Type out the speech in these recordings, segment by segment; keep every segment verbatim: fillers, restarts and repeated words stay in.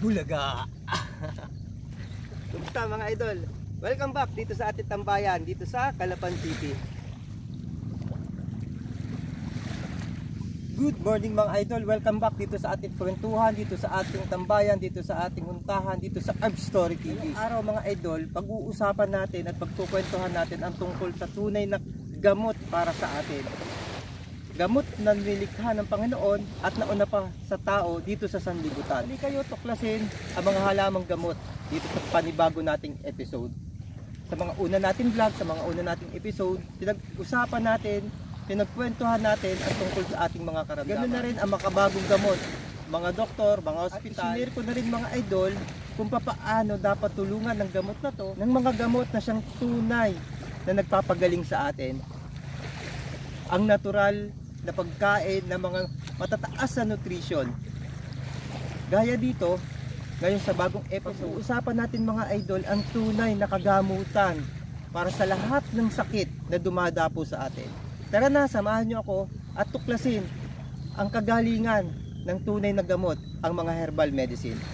Bulaga! Kumusta mga idol? Welcome back dito sa ating tambayan, dito sa Calapan City. Good morning mga idol, welcome back dito sa ating kwentuhan, dito sa ating tambayan, dito sa ating untahan, dito sa Herb Story T V. Araw mga idol, pag-uusapan natin at pagkukwentuhan natin ang tungkol sa tunay na gamot para sa atin. Gamot na nilikha ng Panginoon at nauna pa sa tao dito sa sanlibutan. Hindi kayo tuklasin ang mga halamang gamot dito sa panibago nating episode. Sa mga una nating vlog, sa mga una nating episode, pinag-usapan natin, pinagkwentuhan natin ang tungkol sa ating mga karamdaman. Ganun na rin ang makabagong gamot, mga doktor, mga ospital. At isinare ko na rin mga idol kung paano dapat tulungan ng gamot na to, ng mga gamot na siyang tunay na nagpapagaling sa atin. Ang natural na pagkain ng mga matataas na nutrition. Gaya dito, ngayon sa bagong episode, usapan natin mga idol ang tunay na kagamutan para sa lahat ng sakit na dumadapo sa atin. Tara na, samahan nyo ako at tuklasin ang kagalingan ng tunay na gamot, ang mga herbal medicine.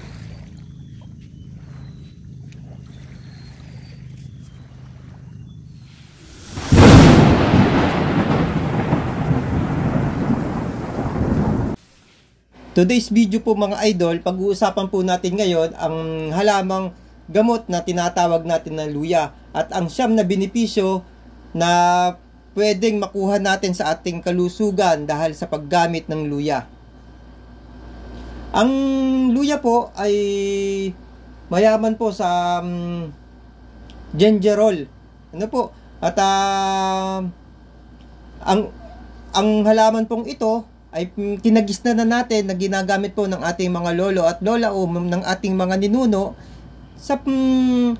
Today's video po mga idol, pag-uusapan po natin ngayon ang halamang gamot na tinatawag natin na luya at ang siyam na benepisyo na pwedeng makuha natin sa ating kalusugan dahil sa paggamit ng luya. Ang luya po ay mayaman po sa um, gingerol. Ano po? At uh, ang ang halaman pong ito ay kinagisna na natin na ginagamit po ng ating mga lolo at lola o ng ating mga ninuno sa um,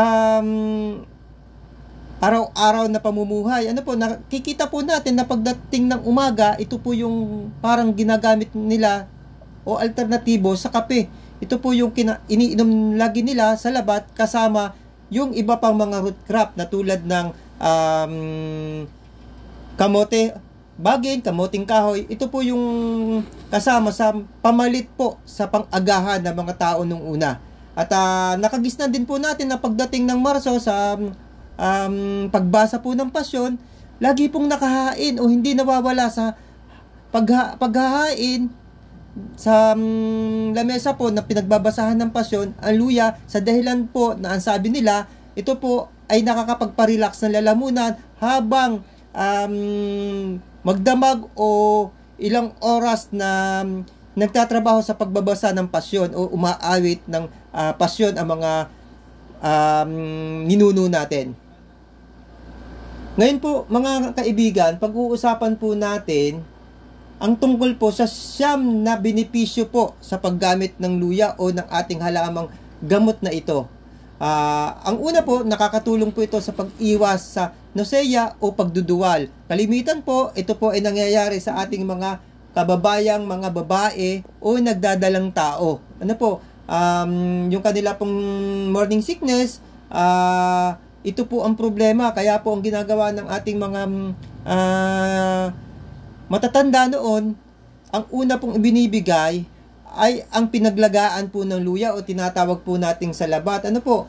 araw-araw na pamumuhay. Ano po, nakikita po natin na pagdating ng umaga, ito po yung parang ginagamit nila o alternatibo sa kape. Ito po yung kina, iniinom lagi nila sa labat kasama yung iba pang mga root crop na tulad ng um, kamote, baging, kamuting kahoy. Ito po yung kasama sa pamalit po sa pang-agahan ng mga tao nung una. At uh, nakagisnan din po natin na pagdating ng Marso sa um, pagbasa po ng pasyon, lagi pong nakahain o hindi nawawala sa pagha paghahain sa um, lamesa po na pinagbabasahan ng pasyon, ang luya, sa dahilan po na ang sabi nila, ito po ay nakakapagparelax ng lalamunan habang um, magdamag o ilang oras na nagtatrabaho sa pagbabasa ng pasyon o umaawit ng uh, pasyon ang mga um, ninuno natin. Ngayon po mga kaibigan, pag-uusapan po natin ang tungkol po sa siyam na benepisyo po sa paggamit ng luya o ng ating halamang gamot na ito. Uh, ang una po, nakakatulong po ito sa pag-iwas sa nausea o pagduduwal. Kalimitan po, ito po ay nangyayari sa ating mga kababayang mga babae o nagdadalang tao. Ano po, um, yung kanila pong morning sickness, uh, ito po ang problema. Kaya po ang ginagawa ng ating mga uh, matatanda noon, ang una pong ibinibigay ay ang pinaglagaan po ng luya o tinatawag po nating salabat. Ano po?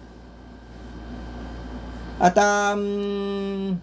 At um,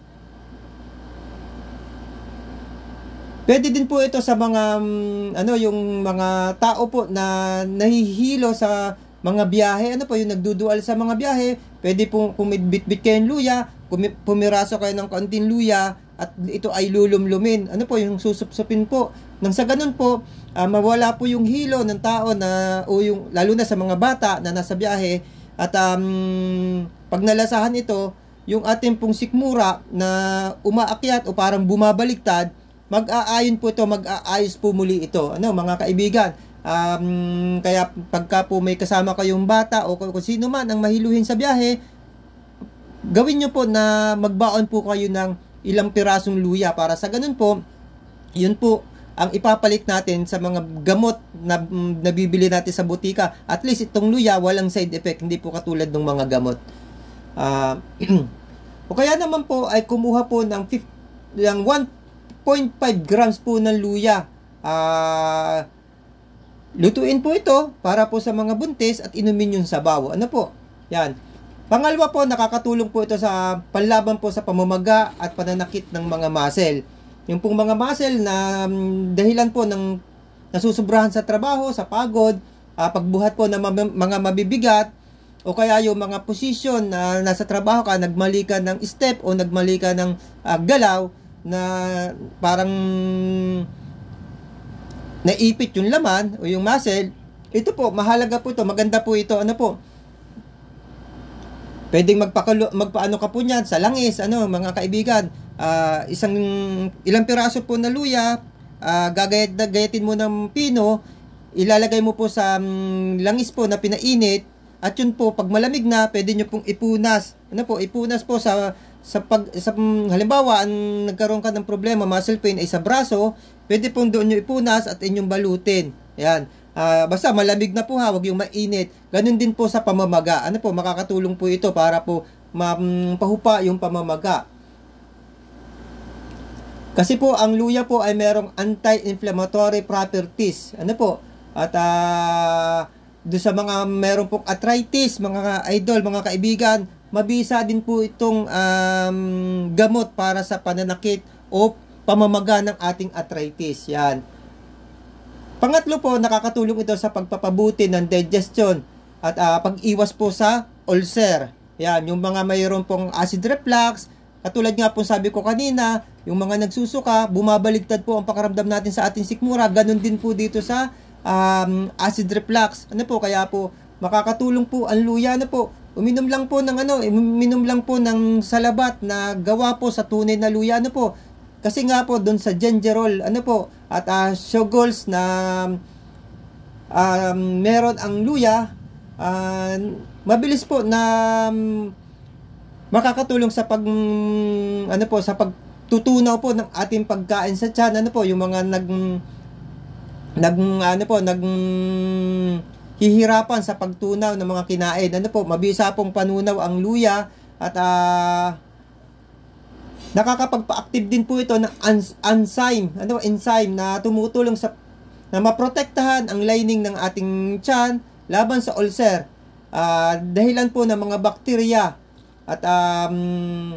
pwede din po ito sa mga um, ano yung mga tao po na nahihilo sa mga biyahe. Ano po yung nagdudual sa mga biyahe? Pwede po kung bitbit kayo ng luya, pumiraso kayo ng kaunting luya at ito ay lulumlumin. Ano po yung susupsupin po? Nang sa ganun po, uh, mawala po yung hilo ng tao na o yung lalo na sa mga bata na nasa biyahe at um, pag nalasahan ito, yung ating pong sikmura na umaakyat o parang bumabaliktad, mag-aayon po ito, mag-aayos po muli ito. Ano mga kaibigan, um, kaya pagka po may kasama kayong bata o kung sino man ang mahiluhin sa biyahe, gawin nyo po na magbaon po kayo ng ilang pirasong luya para sa ganun po, yun po ang ipapalit natin sa mga gamot na nabibili natin sa butika. At least itong luya walang side effect, hindi po katulad ng mga gamot. Uh, o kaya naman po ay kumuha po ng, ng one point five grams po ng luya. Uh, lutuin po ito para po sa mga buntis at inumin yung sabaw. Ano po? Yan. Pangalawa po, nakakatulong po ito sa panlaban po sa pamamaga at pananakit ng mga muscle. Yung pong mga muscle na um, dahilan po ng nasusubrahan sa trabaho, sa pagod, uh, pagbuhat po ng mga mabibigat, o kaya yung mga posisyon na nasa trabaho ka, nagmali ka ng step o nagmali ka ng uh, galaw na parang naipit yung laman o yung muscle, ito po, mahalaga po ito, maganda po ito, ano po, pwedeng magpakalo, magpaano ka po niyan sa langis, ano, mga kaibigan, uh, isang, ilang piraso po na luya, uh, gagayat, gayatin mo ng pino, ilalagay mo po sa um, langis po na pinainit, at yun po, pag malamig na, pwede nyo pong ipunas. Ano po, ipunas po sa, sa pag, sa, halimbawa, ang nagkaroon ka ng problema, muscle pain ay sa braso, pwede pong doon nyo ipunas at inyong balutin. Yan. Uh, basta malamig na po ha, wag yung mainit. Ganun din po sa pamamaga. Ano po, makakatulong po ito para po mapahupa yung pamamaga. Kasi po, ang luya po ay merong anti-inflammatory properties. Ano po, at ah, uh, do sa mga meron pong arthritis, mga idol, mga kaibigan, mabisa din po itong um, gamot para sa pananakit o pamamaga ng ating arthritis. Yan. Pangatlo po, nakakatulong ito sa pagpapabuti ng digestion at uh, pag-iwas po sa ulcer. Yan, yung mga mayroon pong acid reflux, katulad nga po sabi ko kanina, yung mga nagsusuka, bumabaligtad po ang pakaramdam natin sa ating sikmura, ganun din po dito sa Um, acid reflux. Ano po, kaya po makakatulong po ang luya. Ano po, uminom lang po ng ano, uminom lang po ng salabat na gawa po sa tunay na luya. Ano po, kasi nga po doon sa gingerol, ano po, at uh, sugars na um, meron ang luya, uh, mabilis po na um, makakatulong sa pag um, ano po, sa pagtutunaw po ng ating pagkain sa tiyan. Ano po, yung mga nag nag ano po nag hihirapan sa pagtunaw ng mga kinain. Ano po, mabisa pong panunaw ang luya at uh, nakakapagpa-active din po ito ng enzyme, ano enzyme na tumutulong sa na maprotektahan ang lining ng ating tiyan laban sa ulcer. Uh, dahilan po ng mga bakterya at um,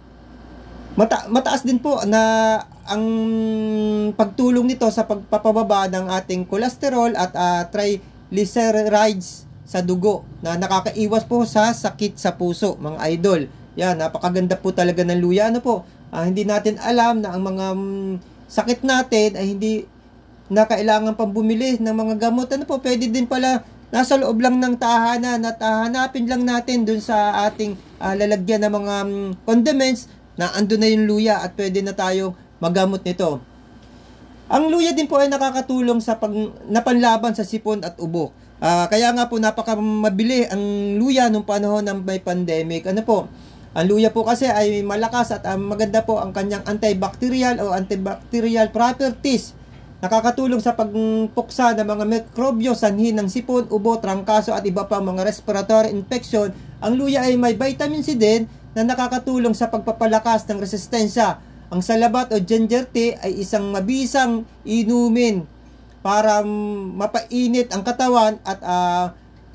mata mataas din po na ang pagtulong nito sa pagpapababa ng ating cholesterol at uh, triglycerides sa dugo na nakakaiwas po sa sakit sa puso, mga idol. Yan, napakaganda po talaga ng luya. Ano po, uh, hindi natin alam na ang mga um, sakit natin ay hindi na kailangan pang bumili ng mga gamot. Ano po, pwede din pala nasa loob lang ng tahanan at uh, hanapin lang natin dun sa ating uh, lalagyan ng mga um, condiments na ando na yung luya at pwede na tayong magamot nito. Ang luya din po ay nakakatulong sa pag napanlaban sa sipon at ubo. Uh, kaya nga po napakamabili ang luya nung panahon ng may pandemic. Ano po? Ang luya po kasi ay malakas at um, maganda po ang kanyang antibacterial o antibacterial properties. Nakakatulong sa pagpuksa ng mga mikrobyo sanhi ng sipon, ubo, trangkaso at iba pang mga respiratory infection. Ang luya ay may vitamin C din na nakakatulong sa pagpapalakas ng resistensya. Ang salabat o ginger tea ay isang mabisang inumin para mapainit ang katawan at uh,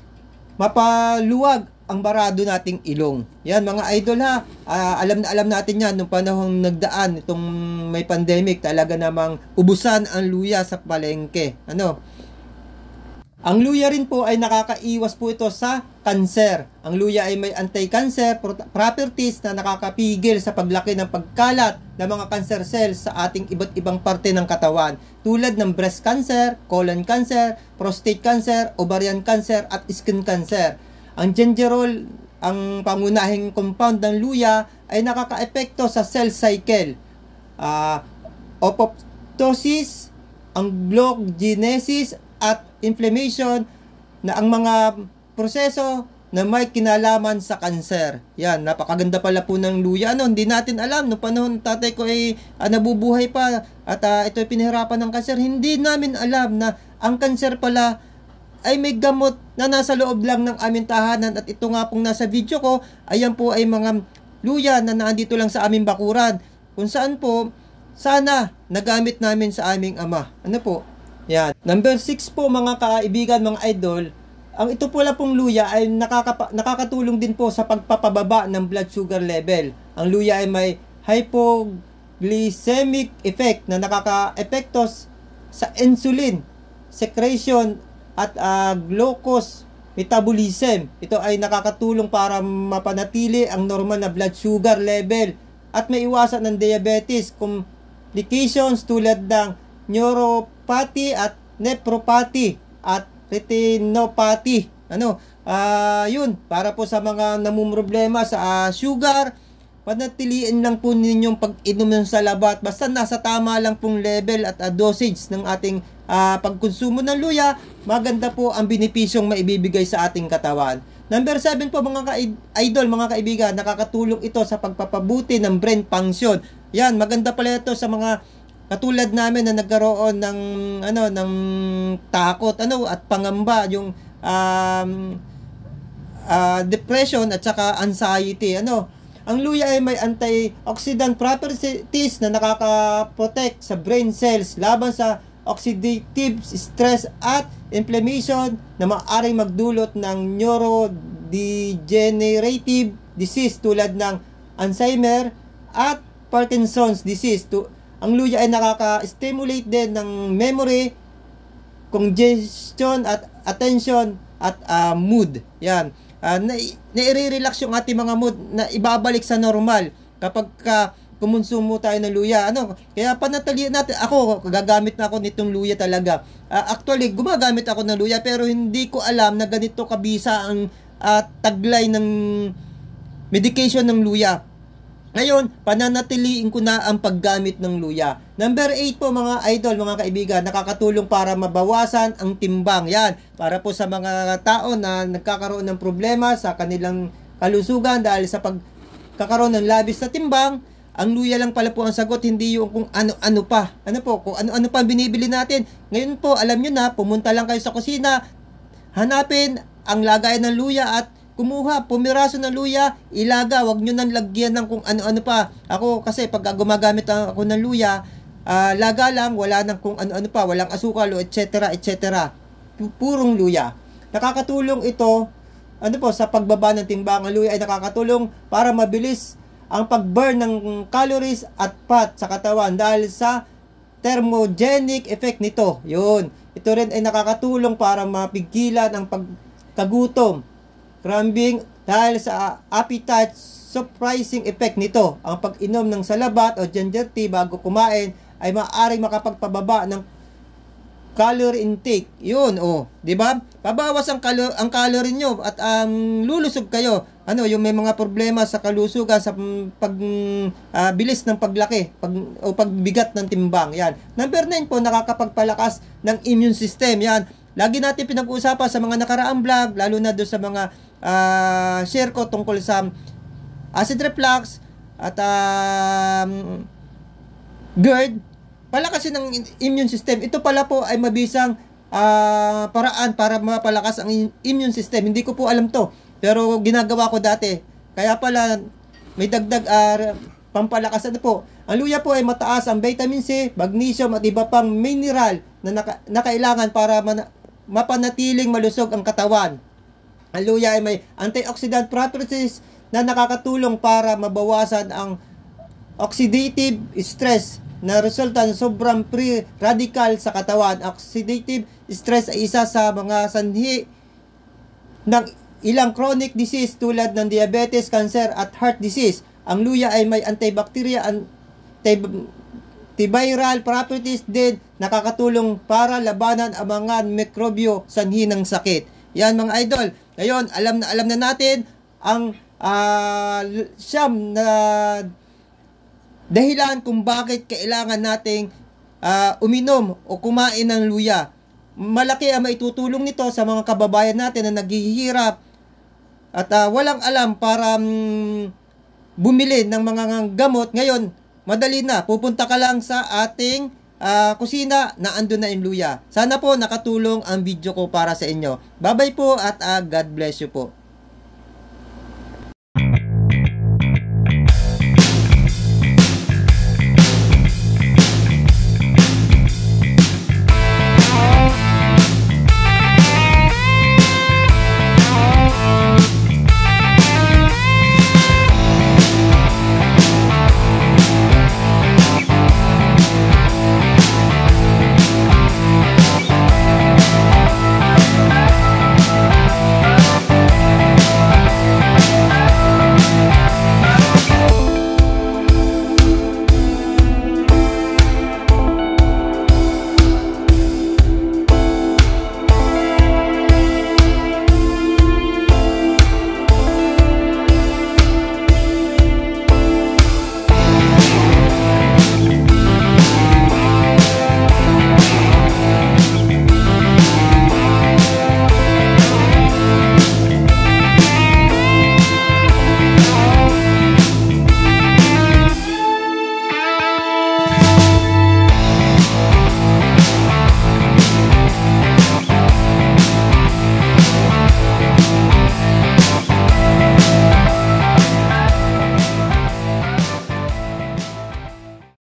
mapaluwag ang barado nating ilong. Yan mga idol ha, uh, alam na alam natin yan nung panahong nagdaan itong may pandemic, talaga namang ubusan ang luya sa palengke. Ano? Ang luya rin po ay nakakaiwas po ito sa kanser. Ang luya ay may anti-cancer properties na nakakapigil sa paglaki ng pagkalat ng mga cancer cells sa ating iba't ibang parte ng katawan, tulad ng breast cancer, colon cancer, prostate cancer, ovarian cancer at skin cancer. Ang gingerol, ang pangunahing compound ng luya, ay nakakaepekto sa cell cycle, uh, apoptosis, angiogenesis at inflammation na ang mga proseso na may kinalaman sa kanser. Yan, napakaganda pala po ng luya. Ano, hindi natin alam, no panahon tatay ko ay ah, nabubuhay pa at uh, ito ay pinahirapan ng kanser. Hindi namin alam na ang kanser pala ay may gamot na nasa loob lang ng aming tahanan. At ito nga pong nasa video ko, ayan po ay mga luya na naandito lang sa aming bakuran, kung saan po sana nagamit namin sa aming ama. Ano po? Yan. Number six po mga kaibigan, mga idol, ang ito pala pong luya ay nakaka nakakatulong din po sa pagpapababa ng blood sugar level. Ang luya ay may hypoglycemic effect na nakaka-epekto sa insulin secretion at uh, glucose metabolism. Ito ay nakakatulong para mapanatili ang normal na blood sugar level at maiwasan ng diabetes complications tulad ng neuropathy at nephropathy at retinopathy. Ano? Ah, uh, yun, para po sa mga namumroblema sa uh, sugar, panatiliin lang po ninyong pag-inom ng salabat. Basta nasa tama lang pong level at uh, dosage ng ating uh, pagkonsumo ng luya, maganda po ang benepisyong maibibigay sa ating katawan. Number seven po mga ka-idol, mga kaibigan, nakakatulong ito sa pagpapabuti ng brain function. Yan, maganda pala ito sa mga katulad namin na nagkaroon ng ano ng takot ano at pangamba, yung um, uh, depression at saka anxiety. Ano, ang luya ay may antioxidant properties na nakaka-protect sa brain cells laban sa oxidative stress at inflammation na maaaring magdulot ng neurodegenerative disease tulad ng Alzheimer at Parkinson's disease. Ang luya ay nakaka-stimulate din ng memory, congestion at attention at uh, mood. Yan. Uh, na, nai-relax yung ating mga mood na ibabalik sa normal kapag ka kumonsumo tayo ng luya. Ano? Kaya panatilian natin. Ako, gagamit na ako nitong luya talaga. Uh, actually, gumagamit ako ng luya pero hindi ko alam na ganito kabisa ang uh, taglay ng medication ng luya. Ngayon, pananatiliin ko na ang paggamit ng luya. Number eight po mga idol, mga kaibigan, nakakatulong para mabawasan ang timbang. Yan, para po sa mga tao na nagkakaroon ng problema sa kanilang kalusugan dahil sa pagkakaroon ng labis na timbang, ang luya lang pala po ang sagot, hindi yung kung ano-ano pa. Ano po, kung ano-ano pa binibili natin. Ngayon po, alam nyo na, pumunta lang kayo sa kusina, hanapin ang lagayan ng luya at kumuha, pumiraso ng luya, ilaga, wag nyo nang lagyan ng kung ano-ano pa. Ako kasi pag gumagamit ako ng luya, uh, laga lang, wala nang kung ano-ano pa, walang asukal o et cetera et cetera. Purong luya. Nakakatulong ito, ano po, sa pagbaba ng timbang. Ang luya ay nakakatulong para mabilis ang pag-burn ng calories at fat sa katawan dahil sa thermogenic effect nito. Yun. Ito rin ay nakakatulong para mapigilan ang pagkagutom, craving dahil sa appetite suppressing effect nito. Ang pag-inom ng salabat o ginger tea bago kumain ay maaaring makapagpababa ng calorie intake. Yun, oh, 'di ba? Pabawas ang calo- ang calorie nyo at um, lulusog kayo. Ano, yung may mga problema sa kalusugan sa pag uh, bilis ng paglaki, pag o pagbigat ng timbang. Yan. Number nine po, nakakapagpalakas ng immune system. Yan. Lagi natin pinag-uusapan sa mga nakaraang vlog, lalo na doon sa mga uh, share ko tungkol sa acid reflux at um, GERD. Palakasin ng immune system. Ito pala po ay mabisang uh, paraan para mapalakas ang immune system. Hindi ko po alam to, pero ginagawa ko dati. Kaya pala may dagdag uh, pampalakas. Ano po? Ang luya po ay mataas ang vitamin C, magnesium at iba pang mineral na, naka, na kailangan para man, mapanatiling malusog ang katawan. Ang luya ay may antioxidant properties na nakakatulong para mabawasan ang oxidative stress na resulta ng sobrang free radical sa katawan. Oxidative stress ay isa sa mga sanhi ng ilang chronic disease tulad ng diabetes, cancer at heart disease. Ang luya ay may antibacterial, antiviral properties din, nakakatulong para labanan ang mga mikrobyo sanhi ng sakit. Yan mga idol. Ngayon, alam na alam na natin ang uh, siyam na dahilan kung bakit kailangan nating uh, uminom o kumain ng luya. Malaki ang maitutulong nito sa mga kababayan natin na naghihirap at uh, walang alam para um, bumili ng mga gamot. Ngayon, madali na. Pupunta ka lang sa ating uh, kusina na andun na yung luya. Sana po nakatulong ang video ko para sa inyo. Bye-bye po at uh, God bless you po.